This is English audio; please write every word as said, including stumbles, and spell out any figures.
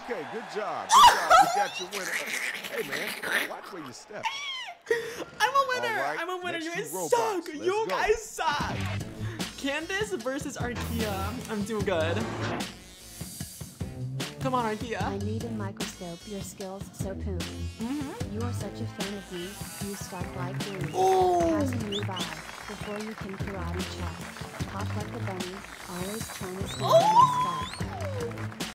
Okay, good job. Good job. You got your winner. Hey, man, watch where you step. I'm a winner. Right, I'm a winner. next You two guys robots. suck. Let's You go. guys suck. Candace versus Arkia. I'm doing good. Come on, Arkia. I need a microscope. Your skills so poop. Mm-hmm. You are such a fan of me. You stuck like glue. Oh. Passing you by before you can karate chop. Hop like a bunny. Always trying to steal Oh. my stuff.